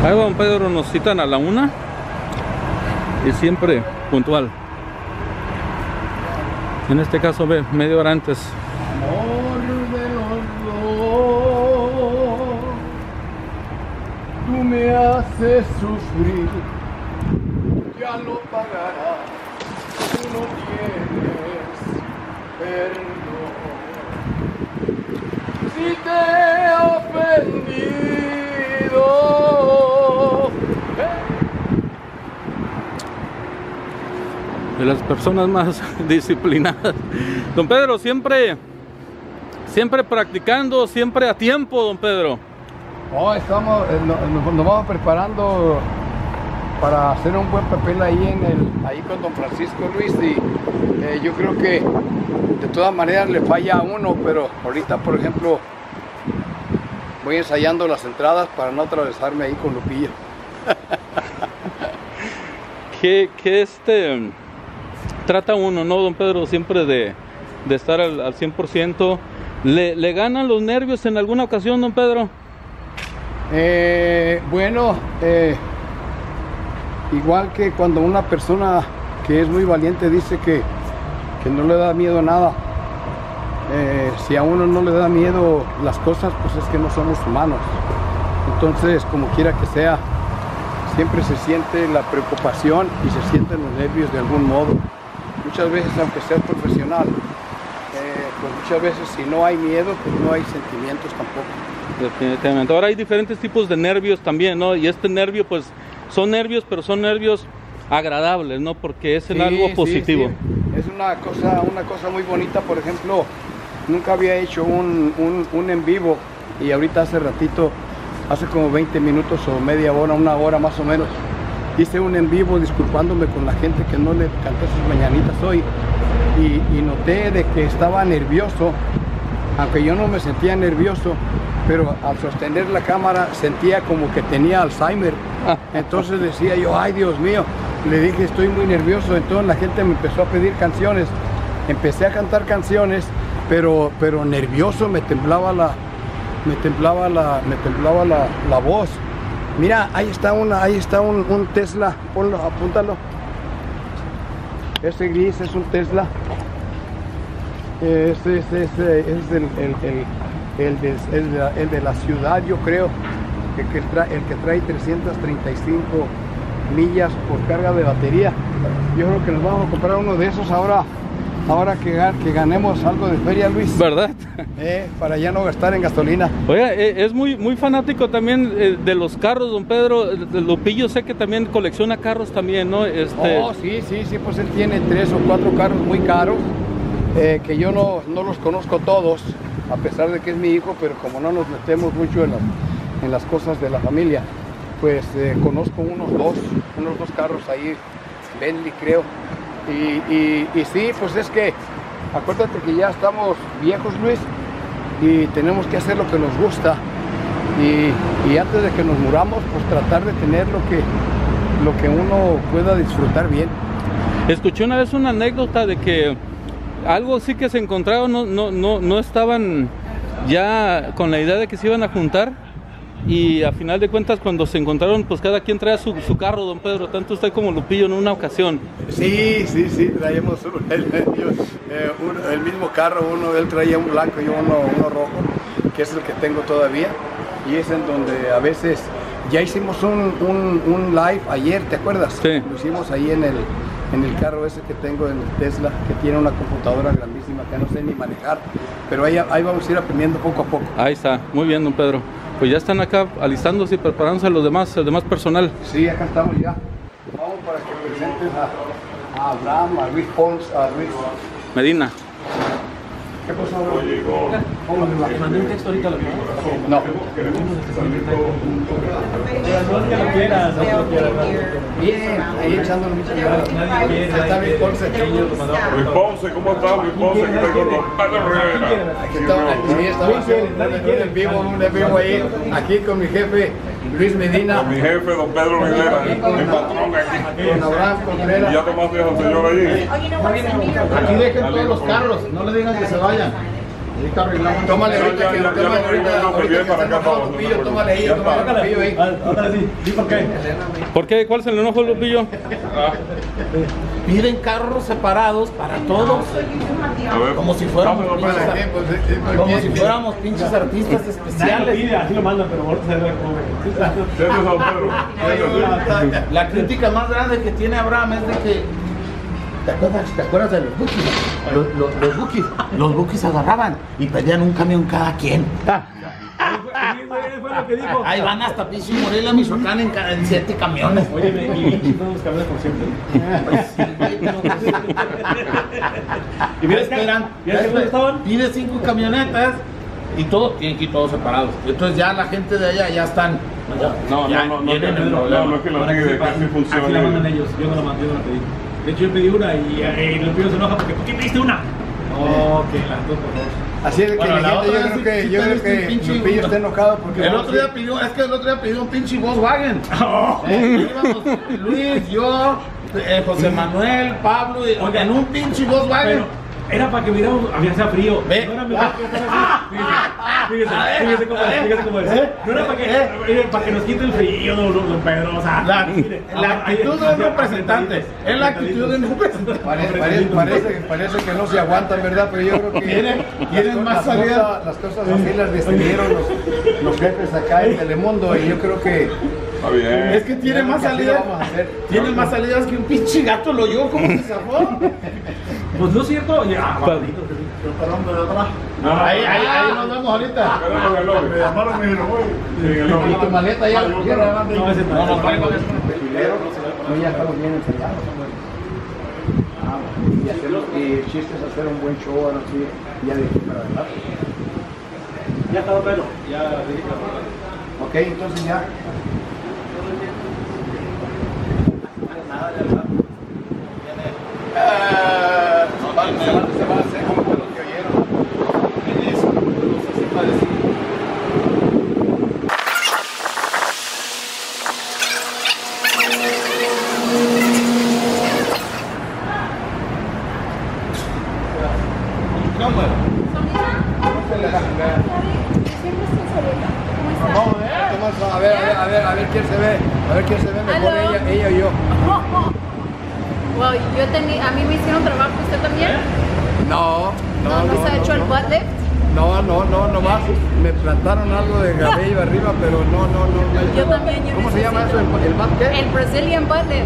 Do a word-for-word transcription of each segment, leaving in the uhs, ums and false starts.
Ahí va don Pedro, nos citan a la una y siempre puntual. En este caso, ve, media hora antes. Amor de los dos, tú me haces sufrir, ya lo pagarás, tú no tienes perdón. Si te he ofendido, De las personas más disciplinadas. Don Pedro, siempre, siempre practicando, siempre a tiempo, don Pedro. oh, estamos, eh, nos, nos vamos preparando para hacer un buen papel ahí en el, ahí con don Francisco Luis, y eh, yo creo que de todas maneras le falla a uno, pero ahorita, por ejemplo, voy ensayando las entradas para no atravesarme ahí con Lupillo. Que, que este trata uno, ¿no, don Pedro? Siempre de, de estar al, al cien por ciento. ¿Le, ¿Le ganan los nervios en alguna ocasión, don Pedro? Eh, bueno, eh, igual que cuando una persona que es muy valiente dice que, que no le da miedo a nada, eh, si a uno no le da miedo las cosas, pues es que no somos humanos. Entonces, como quiera que sea, siempre se siente la preocupación y se sienten los nervios de algún modo. Muchas veces, aunque seas profesional, eh, pues muchas veces si no hay miedo, pues no hay sentimientos tampoco. Definitivamente. Ahora hay diferentes tipos de nervios también, ¿no? Y este nervio, pues, son nervios, pero son nervios agradables, ¿no? Porque es en Sí, algo sí, positivo. sí. Es una cosa, una cosa muy bonita. Por ejemplo, nunca había hecho un, un, un en vivo, y ahorita hace ratito, hace como veinte minutos o media hora, una hora más o menos, hice un en vivo disculpándome con la gente que no le canté sus mañanitas hoy, y, y noté de que estaba nervioso, aunque yo no me sentía nervioso, pero al sostener la cámara sentía como que tenía Alzheimer. Entonces decía yo, ay Dios mío, le dije estoy muy nervioso. Entonces la gente me empezó a pedir canciones, empecé a cantar canciones, pero, pero nervioso, me temblaba la, me temblaba la, me temblaba la, la voz. Mira, ahí está una, ahí está un, un Tesla, ponlo, apúntalo. Ese gris es un Tesla. Este, este, este es el, el, el, el, de, el, de, el de la ciudad, yo creo, que, que trae, el que trae trescientas treinta y cinco millas por carga de batería. Yo creo que nos vamos a comprar uno de esos ahora, ahora que, que ganemos algo de feria, Luis. ¿Verdad? Eh, para ya no gastar en gasolina. Oiga, eh, es muy, muy fanático también eh, de los carros, don Pedro. Lupillo sé que también colecciona carros también, ¿no? Este... Oh, sí, sí, sí, pues él tiene tres o cuatro carros muy caros. Eh, que yo no, no los conozco todos, a pesar de que es mi hijo, pero como no nos metemos mucho en las, en las cosas de la familia, pues eh, conozco unos dos, unos dos carros ahí, Bentley creo, y, y, y sí, pues es que, acuérdate que ya estamos viejos, Luis, y tenemos que hacer lo que nos gusta, y, y antes de que nos muramos, pues tratar de tener lo que, lo que uno pueda disfrutar bien. Escuché una vez una anécdota de que algo sí que se encontraron, no, no, no, no estaban ya con la idea de que se iban a juntar, y a final de cuentas cuando se encontraron, pues cada quien traía su, su carro, don Pedro, tanto usted como Lupillo en una ocasión. Sí, sí, sí, traíamos uno, el, yo, eh, uno, el mismo carro, uno, él traía un blanco y uno, uno rojo, que es el que tengo todavía, y es en donde a veces, ya hicimos un, un, un live ayer, ¿te acuerdas? Sí. Lo hicimos ahí en el, en el carro ese que tengo, en el Tesla, que tiene una computadora grandísima que no sé ni manejar, pero ahí, ahí vamos a ir aprendiendo poco a poco. Ahí está, muy bien, don Pedro. Pues ya están acá alistándose y preparándose a los demás, el demás personal. Sí, acá estamos ya. Vamos para que presentes a, a Abraham, a Luis Pons, a Luis Medina. ¿Qué pasó, Abraham? ¿Cómo le va? Te mandé un texto ahorita, ¿lo vio? No. No es que lo quieras, no que lo quieras. Bien, ahí echándole muchas ganas. Nadie quiere, Está Luis Ponce. Luis Ponce, ¿cómo estás, Luis Ponce? Que tengo con Pedro Rivera. Aquí estamos, aquí estamos haciendo un en vivo, un en vivo ahí, aquí con mi jefe Luis Medina, Con mi jefe, don Pedro Rivera, mi patrón aquí. con Abraham ¿Y Contreras. ya tomaste al señor allí? Aquí dejen todos los carros, no le digan que se vayan. Ahorita arreglamos. Tómale ahorita, Ya, que ya, ya, tómale ya, ahorita, ya, ya, ahorita ya, que para está acá, enojado para Lupillo, acá. tómale ahí, Ya tómale está. Lupillo ahí. Ahora sí, ¿y por qué? ¿Por qué? ¿Cuál es el enojo, Lupillo? Piden carros separados para todos, A ver. como si fuéramos Dame, dame, pinches, Para tiempo, sí, sí, porque- como si fuéramos pinches artistas Nadie lo especiales. pide, así lo mandan, pero ahorita se ve cómo. Desde San Pedro. La crítica más grande que tiene Abraham es de que ¿Te acuerdas, ¿Te acuerdas de los bookies? Los, los, los bookies, los bookies agarraban y pedían un camión cada quien. Fue lo que dijo. Ahí van hasta Pichi Morelia, Michoacán en, ca- en siete camiones. Oye, me y bien chingados los camiones por siempre. Y mira, esperan, ¿Y a dónde estaban? pide cinco camionetas y todos tienen que ir todos separados. Entonces ya la gente de allá ya están. No, ya no, no, no, tienen el no, problema. no es que la Para que pide, sepas, que así funciona. Así la mandan ellos, yo no la mandé, yo no la pedí. De hecho, yo pedí una y eh, el Lupillo se enoja porque ¿por qué pediste una? Ok, las dos, por favor. Así es de que Bueno, la la gente, otra yo vez creo que, sí yo te creo viste un que pinche- Lupillo está enojado porque El otro día pidió, es que el otro día pidió un pinche Volkswagen. Eh, íbamos Luis, yo, eh, José Manuel, Pablo, y- Oiga, en un pinche Volkswagen. Pero era para que miráramos, había sea frío. Ve. No era mejor que estar así. Fíjese, fíjese, fíjese cómo es, fíjese cómo es. No era para que, eh, para que nos quite el frío, don, don Pedro. O sea, La, mire, la ahí- actitud de un representante. Es la actitud de un representante. Parece, parece, parece, parece que no se aguantan, ¿verdad? Pero yo creo que Tienen- las tienen co- más las salida. cosas- las cosas así las decidieron los, los jefes acá en Telemundo y yo creo que Está bien. Es que tiene yo creo más que así lo salidas. vamos a hacer. Tiene más salidas que un pinche gato lo oyó. ¿Cómo se zafó? Pues no es cierto. Ya, Pa- Ahí, ahí, ahí nos vemos ahorita. Espérame en el lobby. Me llamaron y me dijeron, oye, en el lobby. Y tu maleta ya la pusieron. No, ese No, no traigo. Pero no, ya estamos bien enseñados. Y, hacemos, y el chiste es hacer un buen show ahora sí, ya de aquí para adelante. Ya está, don Pedro. Ya, dije Ok, entonces ya. Ah, se van- se van- se van a hacer como que los que oyeron. En eso, así para decir. No se le da jugar. No, Tomás, a ver, a ver, a ver, a ver quién se ve, a ver quién se ve mejor, Aló. ella, ella o yo. Wow, yo tenía, a mí me hicieron trabajo, ¿usted también? No, No, no, se ha hecho el butt lift. No, no, no, nomás me plantaron algo de cabello arriba, pero no, no, no. no. Yo también, yo ¿Cómo se llama eso? necesito. ¿El, el bat qué? El Brazilian butt lift.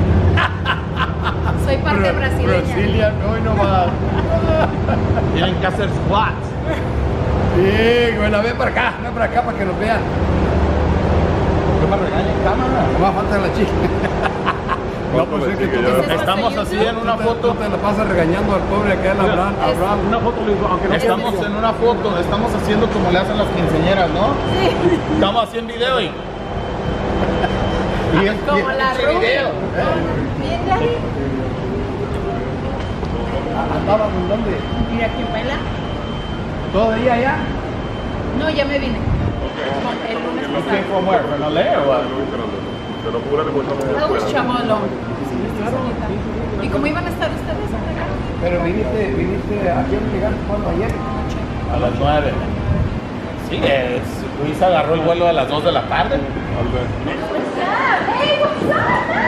Soy parte Bra- brasileña. Brasilia, hoy nomás. Tienen que hacer squats. Sí, bueno, ven para acá, ven para acá para que nos vean. ¿Qué me regaña en cámara? Nomás falta la chica. No, pues es que tú ¿Ese es te, Estamos hasta así YouTube? en una tú foto. te la pasas regañando al pobre acá en Abraham. Es- Abraham. Una foto, le digo, aunque no Estamos quede en una foto, estamos haciendo como le hacen las quinceañeras, ¿no? Sí, Estamos haciendo video y. Y es como la pinche Ruby. video. Bien, Daddy. ¿Andabas en dónde? Mira quién baila. ¿Todavía ya? No, ya me vine. El lunes Lo pasado. ¿Cómo es? ¿No leo? Pero apúrate porque estamos I was afuera. chamolo. ¿Y cómo iban a estar ustedes acá? Pero viniste, viniste, ¿a quién llegaste cuando ayer? A las nueve. Sí, es, Luis agarró el vuelo a las dos de la tarde. Hey, what's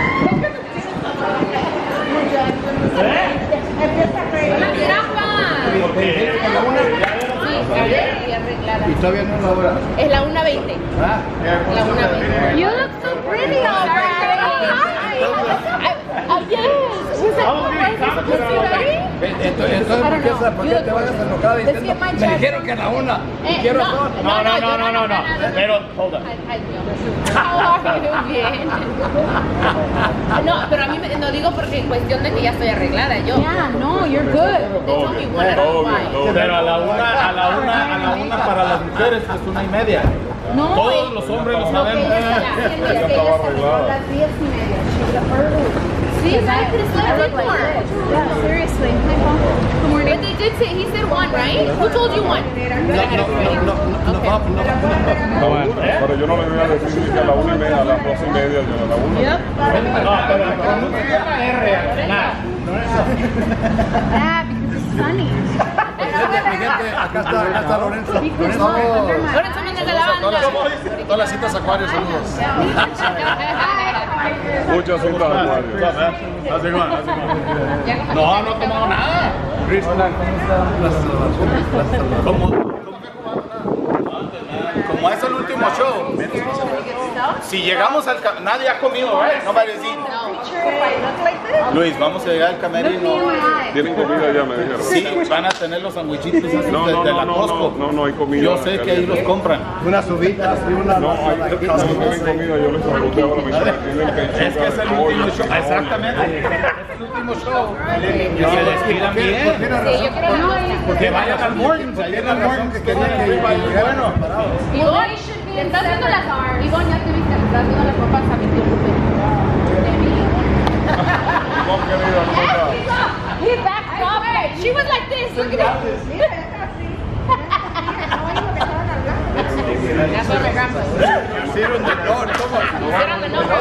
up? ¡La trampa! Sí, ayer y arreglada. Y todavía no es la hora. Es la una veinte. ¿Ah? La una veinte. You look so pretty already. Hi. Oh, yes. Was it, was it ready? Entonces, entonces ¿por qué, esa- por qué te vayas enojada diciendo? Me dijeron que a la una. Y Eh, quiero no, dos. No, no, yo no, no, no, no. nada. Pero, hold on. Ay, ay, Dios. How are you? Bien. No, pero a mí me, no digo porque en cuestión de que ya estoy arreglada yo. Yeah, no, you're good. They told me one, I don't know why. Pero a la una, a la una, a la una para las mujeres es una y media. No, Todos el- los hombres lo lo que sabemos. ella está haciendo es que ella se arregló a las diez y media. Sí, I could have slept in more. Yeah, seriously. Good morning. But they did say, he said one, right? Who told you one? No, no, no, no, no, Okay. va- no, No, bueno. Pero yo no le voy a decir ni que a la una y media, a las dos y media, yo a la una. Yep. No, pero pronuncia la R al final. Ah, because it's sunny. gente, mi gente, acá está, acá está Lorenzo. Lorenzo, Lorenzo Méndez de la banda. Todas las citas Acuario, saludos. Muchas citas Acuario. No, no he tomado nada. Como, como es el último show, si llegamos al ca- nadie ha comido, ¿eh? No va a decir. Luis, vamos a llegar al camerino. Tienen comida ya, me dijeron. Sí, van a tener los sandwichitos esos No, de, no, de no, la no, Costco. no, no, no hay comida. Yo sé que ahí los compran. unas uvitas y una No, hay, no tienen comida, yo les pregunté a la mitad. Tienen pechuga Es que es el de pollo, último show. jamón. Exactamente. Es el último show. Que se despidan bien. Sí, yo quiero dos. Que vayan al Mornings. Ayer al Mornings que quería que iba a ir bueno. Ivonne, te estás viendo las Ivonne, ya te viste, te estás viendo las papas a mi tío Lupe. ¿Cómo querida? ¿Cómo está? He backed up. She was like this. Look at this. That's what my grandpa said. Hicieron de todo. Hicieron de nombre.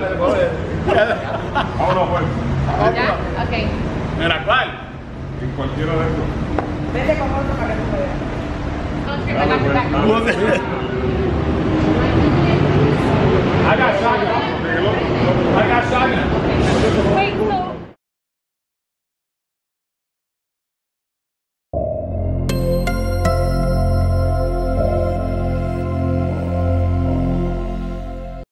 Vámonos, pues. Ya, ok. Mira, ¿cuál? En cualquiera de estos. No, que me la back.